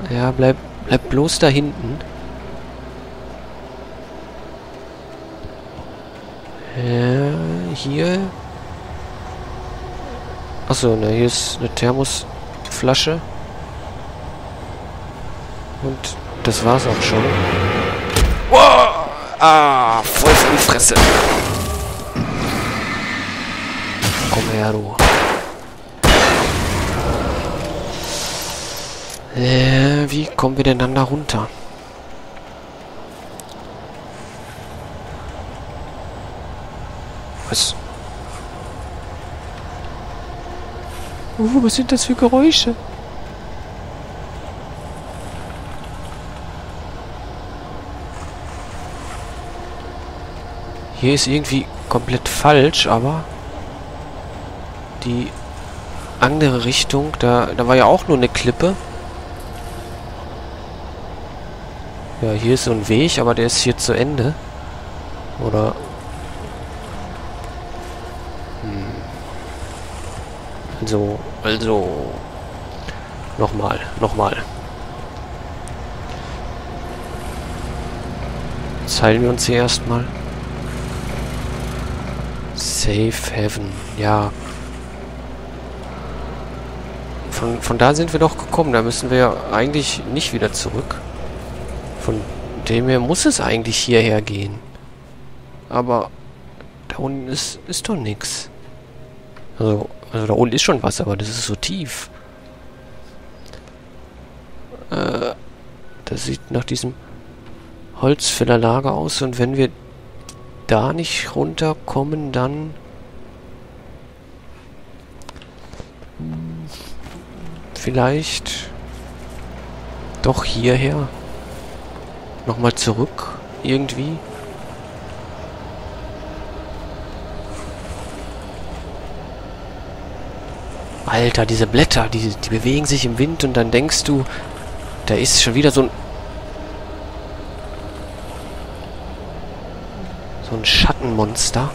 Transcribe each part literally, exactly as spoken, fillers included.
Ja, bleib, bleib bloß da hinten. Ja, hier. Achso, ne, hier ist eine Thermosflasche. Und das war's auch schon. Wow! Ah, voll in die Fresse. Komm her, du. Äh, wie kommen wir denn dann da runter? Was? Uh, was sind das für Geräusche? Hier ist irgendwie komplett falsch, aber die andere Richtung, da, da war ja auch nur eine Klippe. Ja, hier ist so ein Weg, aber der ist hier zu Ende. Oder... Hm. Also, also... Nochmal, nochmal. Jetzt heilen wir uns hier erstmal. Safe Heaven, ja. Von, von da sind wir doch gekommen, da müssen wir ja eigentlich nicht wieder zurück. Von dem her muss es eigentlich hierher gehen. Aber da unten ist, ist doch nichts. Also, also da unten ist schon was, aber das ist so tief. Äh, das sieht nach diesem Holzfällerlager aus. Und wenn wir da nicht runterkommen, dann... Vielleicht... Doch hierher. Nochmal zurück. Irgendwie. Alter, diese Blätter, die, die bewegen sich im Wind und dann denkst du, da ist schon wieder so ein... So ein Schattenmonster.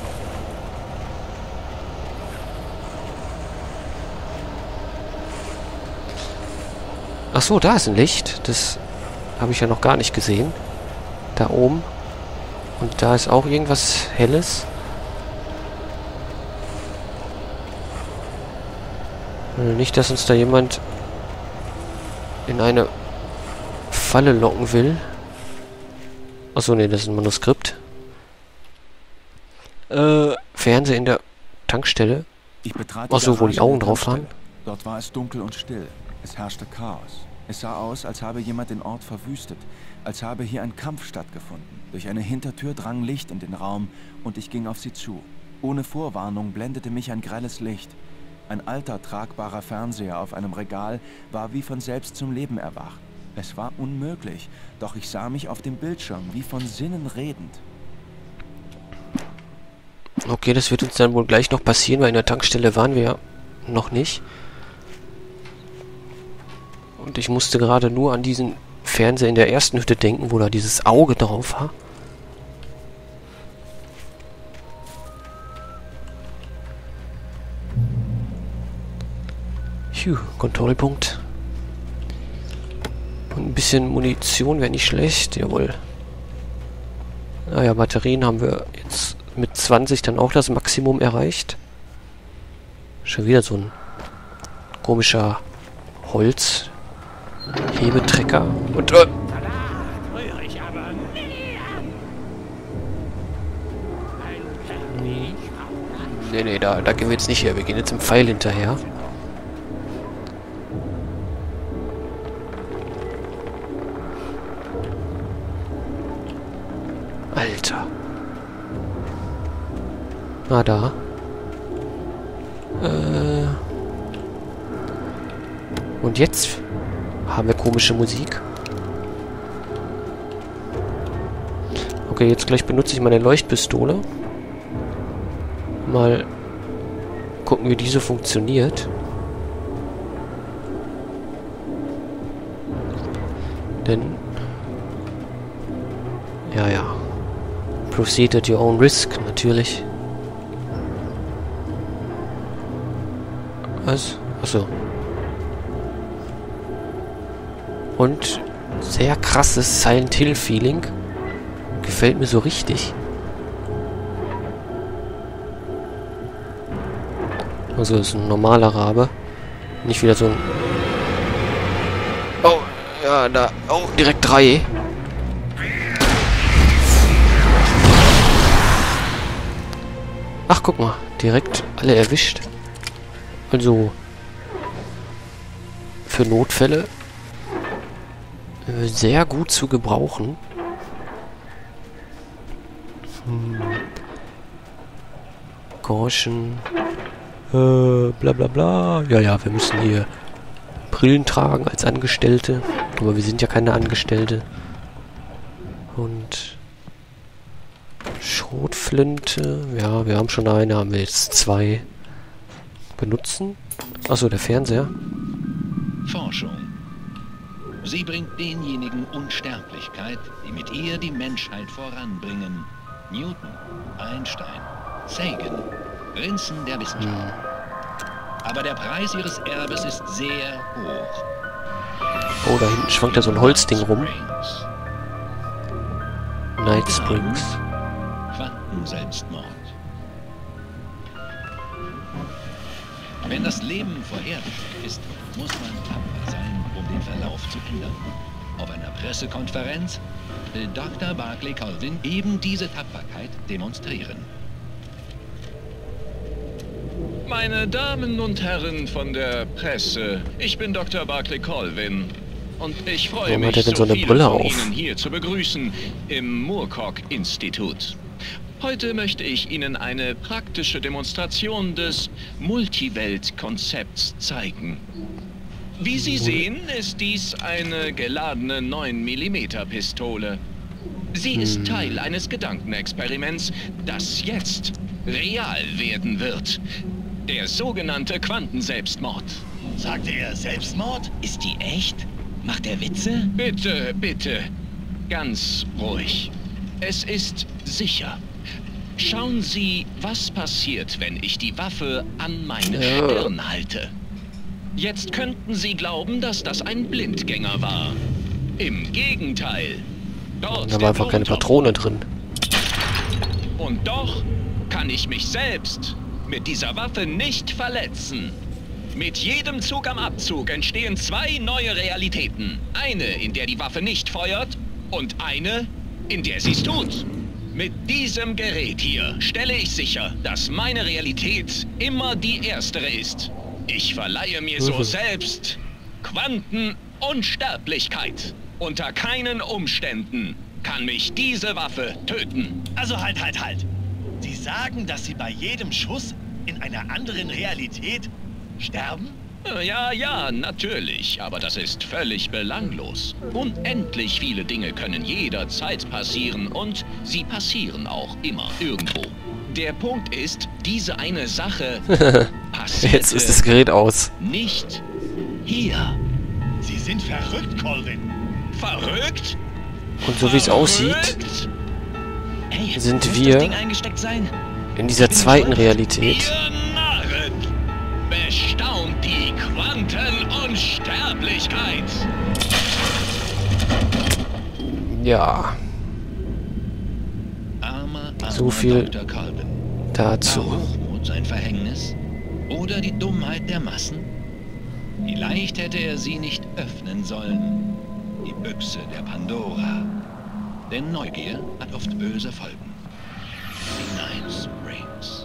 Ach so, da ist ein Licht. Das habe ich ja noch gar nicht gesehen. Da oben. Und da ist auch irgendwas Helles. Nicht, dass uns da jemand in eine Falle locken will. Achso, nee, das ist ein Manuskript. Äh, Fernseher in der Tankstelle. Achso, wo die Augen drauf waren. Dort war es dunkel und still. Es herrschte Chaos. Es sah aus, als habe jemand den Ort verwüstet. Als habe hier ein Kampf stattgefunden. Durch eine Hintertür drang Licht in den Raum und ich ging auf sie zu. Ohne Vorwarnung blendete mich ein grelles Licht. Ein alter, tragbarer Fernseher auf einem Regal war wie von selbst zum Leben erwacht. Es war unmöglich, doch ich sah mich auf dem Bildschirm wie von Sinnen redend. Okay, das wird uns dann wohl gleich noch passieren, weil in der Tankstelle waren wir ja noch nicht. Und ich musste gerade nur an diesen Fernseher in der ersten Hütte denken, wo da dieses Auge drauf war. Phew, Kontrollpunkt. Und ein bisschen Munition wäre nicht schlecht, jawohl. Naja, Batterien haben wir jetzt mit zwanzig dann auch das Maximum erreicht. Schon wieder so ein komischer Holz-Hebetrecker. Und äh, nee, nee, da, da gehen wir jetzt nicht her. Wir gehen jetzt im Pfeil hinterher. Alter. Ah, da. Äh. Und jetzt haben wir komische Musik. Okay, jetzt gleich benutze ich meine Leuchtpistole. Mal gucken, wie diese funktioniert. Denn... Ja, ja. Proceed at your own risk, natürlich. Was? Achso. Und sehr krasses Silent Hill Feeling. Gefällt mir so richtig. Also ist ein normaler Rabe. Nicht wieder so ein... Oh, ja, da. Oh, direkt drei. Ach, guck mal. Direkt alle erwischt. Also... Für Notfälle... Äh, sehr gut zu gebrauchen. Hm. Gorschen... Äh, bla bla bla. Ja, ja, wir müssen hier Brillen tragen als Angestellte. Aber wir sind ja keine Angestellte. Und Schrotflinte. Ja, wir haben schon eine, haben wir jetzt zwei. Benutzen. Achso, der Fernseher. Forschung. Sie bringt denjenigen Unsterblichkeit, die mit ihr die Menschheit voranbringen. Newton, Einstein, Sagan, Prinzen der Wissenschaft. Hm. Aber der Preis ihres Erbes ist sehr hoch. Oh, da hinten schwankt ja so ein Holzding rum. Night Springs. Quantenselbstmord. Wenn das Leben vorherbestimmt ist, muss man tapfer sein, um den Verlauf zu ändern. Auf einer Pressekonferenz will Doktor Barclay Colvin eben diese Tapferkeit demonstrieren. Meine Damen und Herren von der Presse, ich bin Doktor Barclay Colvin und ich freue Warum mich, hat er denn so so eine viele Brille von auf? Ihnen hier zu begrüßen im Moorcock-Institut. Heute möchte ich Ihnen eine praktische Demonstration des Multiwelt-Konzepts zeigen. Wie Sie sehen, ist dies eine geladene neun Millimeter Pistole. Sie ist Teil eines Gedankenexperiments, das jetzt real werden wird. Der sogenannte Quantenselbstmord. Sagte er Selbstmord? Ist die echt? Macht er Witze? Bitte, bitte. Ganz ruhig. Es ist sicher. Schauen Sie, was passiert, wenn ich die Waffe an meine Ja. Stirn halte. Jetzt könnten Sie glauben, dass das ein Blindgänger war. Im Gegenteil. Dort Da der war einfach keine Motor. Patrone drin. Und doch kann ich mich selbst mit dieser Waffe nicht verletzen. Mit jedem Zug am Abzug entstehen zwei neue Realitäten. Eine, in der die Waffe nicht feuert, und eine, in der sie es tut. Mit diesem Gerät hier stelle ich sicher, dass meine Realität immer die erstere ist. Ich verleihe mir so selbst Quantenunsterblichkeit. Unter keinen Umständen kann mich diese Waffe töten. Also halt, halt, halt. Sie sagen, dass Sie bei jedem Schuss in einer anderen Realität sterben? Ja, ja, natürlich, aber das ist völlig belanglos. Unendlich viele Dinge können jederzeit passieren und sie passieren auch immer irgendwo. Der Punkt ist, diese eine Sache passierte Jetzt ist das Gerät aus. nicht hier. Sie sind verrückt, Colvin. Verrückt? Und so wie es aussieht, Verrückt? Hey, sind muss wir das Ding eingesteckt sein? in dieser zweiten Realität. Ihr Narren! Bestaunt die Quantenunsterblichkeit! Ja, Armer, armer So viel Doktor Colvin. War dazu. Hochmut sein Verhängnis? Oder die Dummheit der Massen? Vielleicht hätte er sie nicht öffnen sollen. Die Büchse der Pandora. Denn Neugier hat oft böse Folgen. Die Night Springs.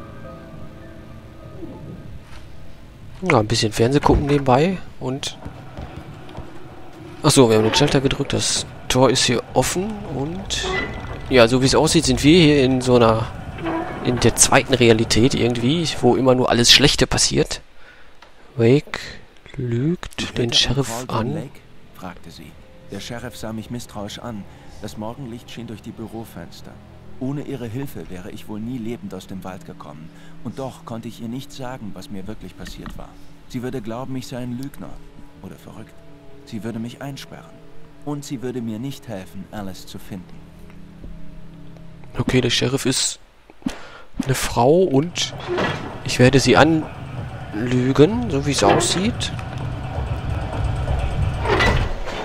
Ja, ein bisschen Fernseh gucken nebenbei und... Achso, wir haben den Schalter gedrückt, das Tor ist hier offen und... Ja, so wie es aussieht, sind wir hier in so einer... in der zweiten Realität irgendwie, wo immer nur alles Schlechte passiert. Wake lügt den Sheriff an. Lake? Fragte sie. Der Sheriff sah mich misstrauisch an. Das Morgenlicht schien durch die Bürofenster. Ohne ihre Hilfe wäre ich wohl nie lebend aus dem Wald gekommen. Und doch konnte ich ihr nicht sagen, was mir wirklich passiert war. Sie würde glauben, ich sei ein Lügner. Oder verrückt. Sie würde mich einsperren. Und sie würde mir nicht helfen, Alice zu finden. Okay, der Sheriff ist eine Frau und ich werde sie anlügen, so wie es aussieht.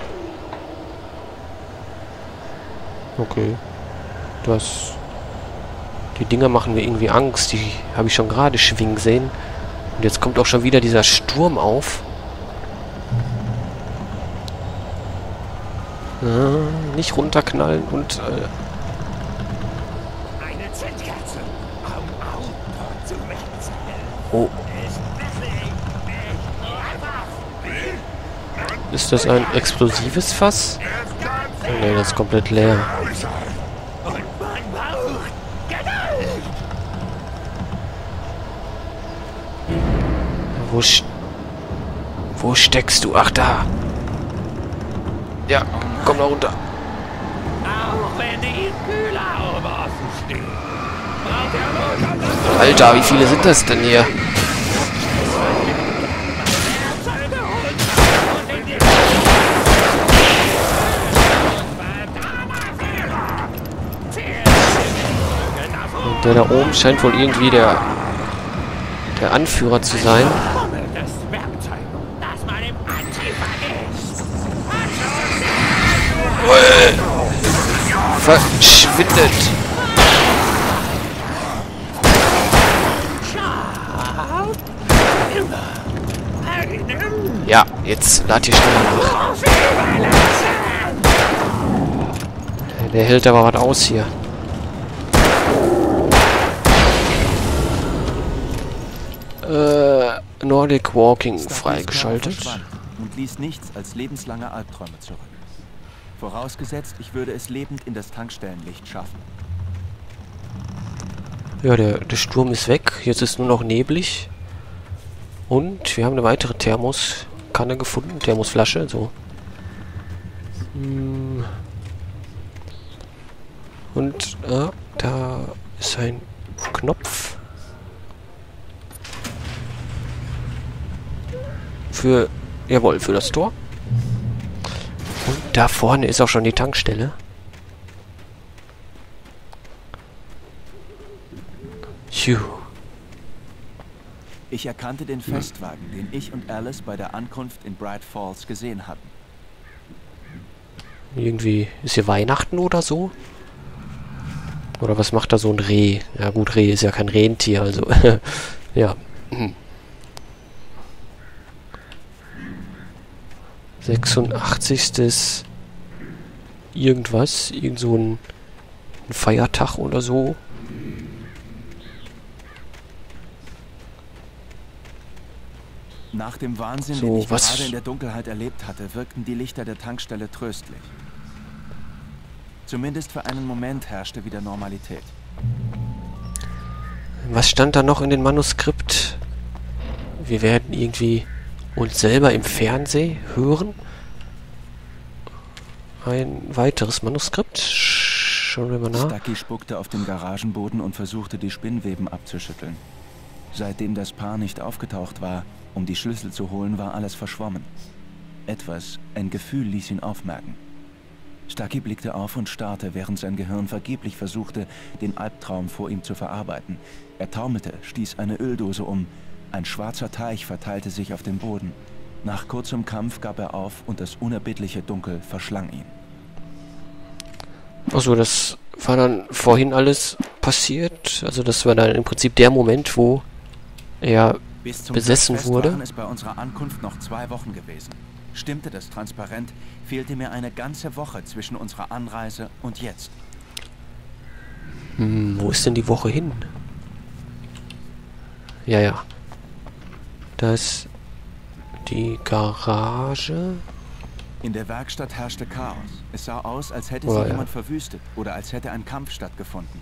Okay. Das... Die Dinger machen mir irgendwie Angst. Die habe ich schon gerade schwingen sehen. Und jetzt kommt auch schon wieder dieser Sturm auf. Ah, nicht runterknallen und... Äh, oh. Ist das ein explosives Fass? Oh, ne, das ist komplett leer. Wo, st wo steckst du? Ach, da. Ja, komm da runter. Auch wenn die Kühler oben stehen. Alter, wie viele sind das denn hier? Und der da oben scheint wohl irgendwie der, der Anführer zu sein. Verschwindet! Ja, jetzt lad ihr schneller nach. Der hält aber was aus hier. Äh, Nordic Walking freigeschaltet. Und ließ nichts als lebenslange Albträume zurück. Vorausgesetzt, ich würde es lebend in das Tankstellenlicht schaffen. Ja, der, der Sturm ist weg. Jetzt ist nur noch neblig. Und wir haben eine weitere Thermoskanne gefunden. Thermosflasche, so. Hm. Und äh, da ist ein Knopf. Für, jawohl, für das Tor. Und da vorne ist auch schon die Tankstelle. Phew. Ich erkannte den Festwagen, den ich und Alice bei der Ankunft in Bright Falls gesehen hatten. Irgendwie, ist hier Weihnachten oder so? Oder was macht da so ein Reh? Ja gut, Reh ist ja kein Rentier, also ja. sechsundachtzigstes irgendwas, irgend so ein, ein Feiertag oder so. Nach dem Wahnsinn, So, den ich was- gerade in der Dunkelheit erlebt hatte, wirkten die Lichter der Tankstelle tröstlich. Zumindest für einen Moment herrschte wieder Normalität. Was stand da noch in dem Manuskript? Wir werden irgendwie uns selber im Fernsehen hören. Ein weiteres Manuskript. Schauen wir mal nach. Stucky spuckte auf den Garagenboden und versuchte, die Spinnweben abzuschütteln. Seitdem das Paar nicht aufgetaucht war, um die Schlüssel zu holen, war alles verschwommen. Etwas, ein Gefühl ließ ihn aufmerken. Stucky blickte auf und starrte, während sein Gehirn vergeblich versuchte, den Albtraum vor ihm zu verarbeiten. Er taumelte, stieß eine Öldose um. Ein schwarzer Teich verteilte sich auf dem Boden. Nach kurzem Kampf gab er auf und das unerbittliche Dunkel verschlang ihn. Achso, das war dann vorhin alles passiert. Also das war dann im Prinzip der Moment, wo er Bis zum besessen Fest wurde. waren es bei unserer Ankunft noch zwei Wochen gewesen. Stimmte das transparent, fehlte mir eine ganze Woche zwischen unserer Anreise und jetzt. Hm, wo ist denn die Woche hin? Ja, ja. Da ist die Garage. In der Werkstatt herrschte Chaos. Es sah aus, als hätte Oh, sie ja. jemand verwüstet oder als hätte ein Kampf stattgefunden.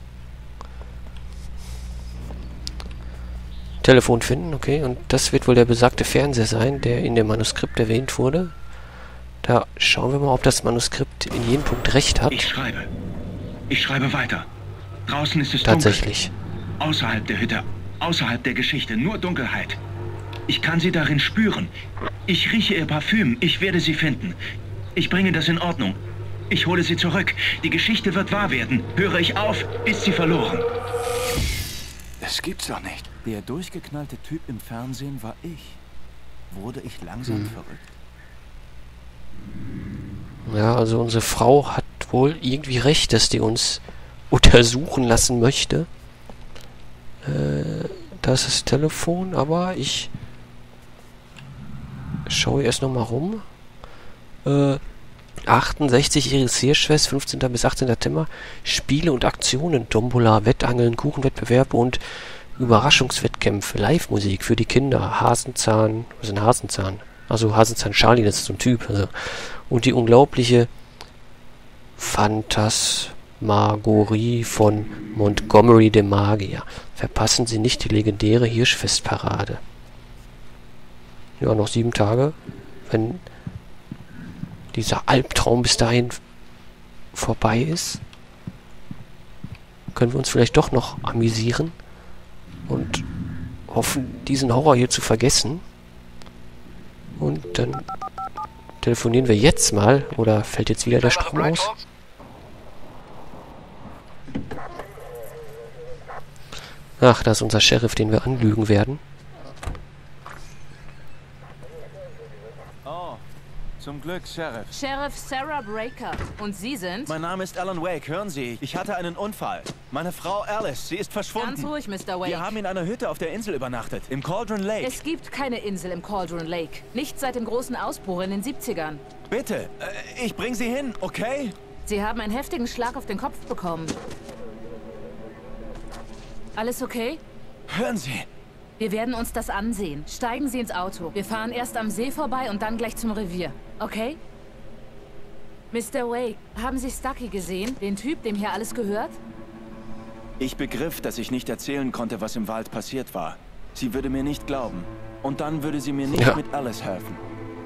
Telefon finden, okay. Und das wird wohl der besagte Fernseher sein, der in dem Manuskript erwähnt wurde. Da schauen wir mal, ob das Manuskript in jedem Punkt recht hat. Ich schreibe. Ich schreibe weiter. Draußen ist es Tatsächlich. dunkel. Außerhalb der Hütte. Außerhalb der Geschichte. Nur Dunkelheit. Ich kann sie darin spüren. Ich rieche ihr Parfüm. Ich werde sie finden. Ich bringe das in Ordnung. Ich hole sie zurück. Die Geschichte wird wahr werden. Höre ich auf, ist sie verloren. Das gibt's doch nicht. Der durchgeknallte Typ im Fernsehen war ich. Wurde ich langsam Hm. verrückt? Ja, also unsere Frau hat wohl irgendwie recht, dass die uns untersuchen lassen möchte. Äh, da ist das Telefon, aber ich schaue erst noch mal rum. Äh, achtundsechzig Iris Hirschfest, fünfzehnten bis achtzehnten September. Spiele und Aktionen, Tombola, Wettangeln, Kuchenwettbewerbe und Überraschungswettkämpfe, Live-Musik für die Kinder, Hasenzahn, was ist ein Hasenzahn? Also Hasenzahn Charlie, das ist so ein Typ. Also. Und die unglaubliche Phantasmagorie von Montgomery de Magier. Verpassen Sie nicht die legendäre Hirschfestparade. Ja, noch sieben Tage. Wenn dieser Albtraum bis dahin vorbei ist, können wir uns vielleicht doch noch amüsieren und hoffen, diesen Horror hier zu vergessen. Und dann telefonieren wir jetzt mal, oder fällt jetzt wieder der Strom aus? Ach, da ist unser Sheriff, den wir anlügen werden. Oh, zum Glück, Sheriff. Sheriff Sarah Breaker. Und Sie sind? Mein Name ist Alan Wake, hören Sie. Ich hatte einen Unfall. Meine Frau Alice, sie ist verschwunden. Ganz ruhig, Mister Wake. Wir haben in einer Hütte auf der Insel übernachtet, im Cauldron Lake. Es gibt keine Insel im Cauldron Lake. Nicht seit dem großen Ausbruch in den siebzigern. Bitte, äh, ich bring Sie hin, okay? Sie haben einen heftigen Schlag auf den Kopf bekommen. Alles okay? Hören Sie. Wir werden uns das ansehen. Steigen Sie ins Auto. Wir fahren erst am See vorbei und dann gleich zum Revier. Okay? Mister Wake, haben Sie Stucky gesehen? Den Typ, dem hier alles gehört? Ich begriff, dass ich nicht erzählen konnte, was im Wald passiert war. Sie würde mir nicht glauben. Und dann würde sie mir nicht Ja. mit Alice helfen.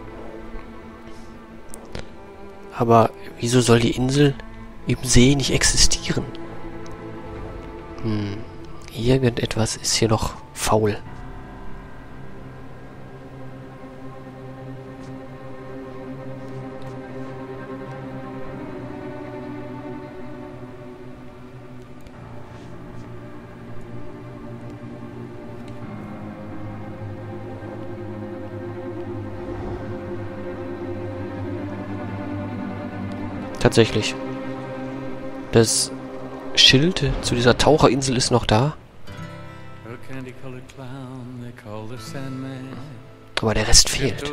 Aber wieso soll die Insel im See nicht existieren? Hm, irgendetwas ist hier noch faul. Tatsächlich. Das Schild zu dieser Taucherinsel ist noch da. Aber der Rest fehlt.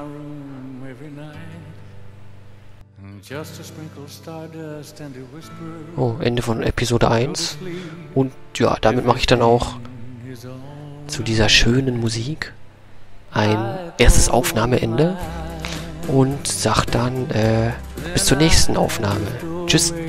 Oh, Ende von Episode eins. Und ja, damit mache ich dann auch zu dieser schönen Musik ein erstes Aufnahmeende. Und sag dann äh, bis zur nächsten Aufnahme. Tschüss.